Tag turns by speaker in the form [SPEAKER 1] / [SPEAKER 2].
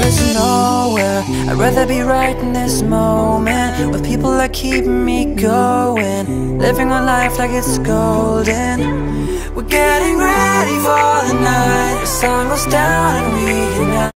[SPEAKER 1] is nowhere. I'd rather be right in this moment, with people that keep me going, living on life like it's golden. We're getting ready for the night. The sun goes down and we ignite.